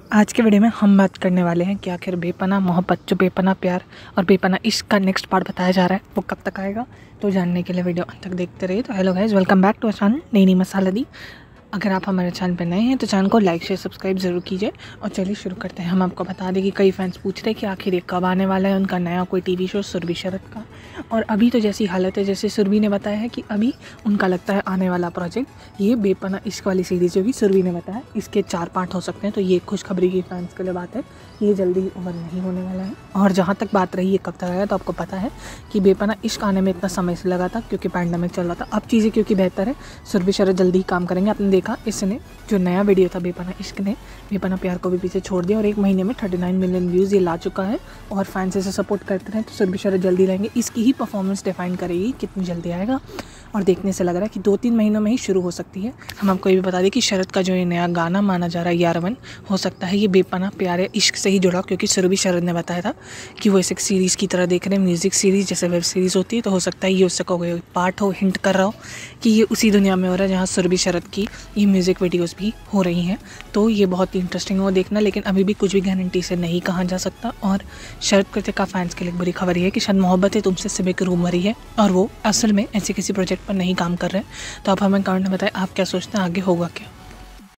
आज के वीडियो में हम बात करने वाले हैं कि आखिर बेपनाह मोहब्बत जो बेपनाह प्यार और बेपनाह इश्क का नेक्स्ट पार्ट बताया जा रहा है वो कब तक आएगा। तो जानने के लिए वीडियो अंत तक देखते रहिए। तो hello guys, welcome back to our channel नई मसाला दी। अगर आप हमारे चैनल पर नए हैं तो चैनल को लाइक शेयर सब्सक्राइब ज़रूर कीजिए। और चलिए शुरू करते हैं। हम आपको बता दें कि कई फैंस पूछ रहे हैं कि आखिर ये कब आने वाला है उनका नया कोई टीवी शो सुरभि शरत का। और अभी तो जैसी हालत है, जैसे सुरभि ने बताया है कि अभी उनका लगता है आने वाला प्रोजेक्ट ये बेपनाह इश्क वाली सीरीज़ जो भी सुरभि ने बताया इसके 4 पार्ट हो सकते हैं। तो ये खुशखबरी की फैंस के लिए बात है, ये जल्दी ओवर नहीं होने वाला है। और जहाँ तक बात रही है कब तक आएगा, तो आपको पता है कि बेपनाह इश्क आने में इतना समय से लगा था क्योंकि पैंडेमिक चल रहा था। अब चीज़ें क्योंकि बेहतर है, सुरभि शरत जल्दी ही काम करेंगे। आपने देखा इसने जो नया वीडियो था बेपनाह इश्क ने बेपनाह प्यार को भी पीछे छोड़ दिया और 1 महीने में 39 मिलियन व्यूज़ ये ला चुका है। और फैंस इसे सपोर्ट करते रहे तो सुरभि शरत जल्दी लाएंगे। इसकी ही परफॉर्मेंस डिफाइन करेगी कितनी जल्दी आएगा। और देखने से लग रहा है कि 2-3 महीनों में ही शुरू हो सकती है। हम आपको ये भी बता दें कि शरत का जो ये नया गाना माना जा रहा है यारवन, हो सकता है ये बेपनाह प्यार या इश्क से ही जुड़ा, क्योंकि सुरभि शरत ने बताया था कि वो इसे एक सीरीज़ की तरह देख रहे हैं, म्यूज़िक सीरीज़ जैसे वेब सीरीज़ होती है। तो हो सकता है ये उससे कोई पार्ट हो, हिंट कर रहा हो कि ये उसी दुनिया में हो रहा है जहाँ सुरभि शरत की ये म्यूज़िक वीडियोज़ भी हो रही हैं। तो ये बहुत ही इंटरेस्टिंग हो देखना, लेकिन अभी भी कुछ भी गारंटी से नहीं कहा जा सकता। और शरत कृतिका फैंस के लिए बुरी खबर ये है कि शायद मोहब्बत है तुमसे सिर्फ एक रूमर ही है और वो असल में ऐसे किसी प्रोजेक्ट पर नहीं काम कर रहे हैं। तो आप हमें कमेंट में बताएं आप क्या सोचते हैं आगे होगा क्या।